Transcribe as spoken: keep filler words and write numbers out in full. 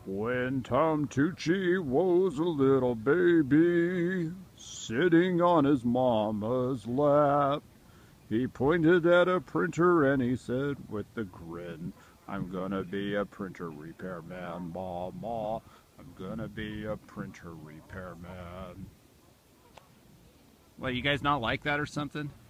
When Tom Tucci was a little baby, sitting on his mama's lap, he pointed at a printer and he said with a grin, "I'm gonna be a printer repairman, ma ma. I'm gonna be a printer repairman." Well, you guys not like that or something?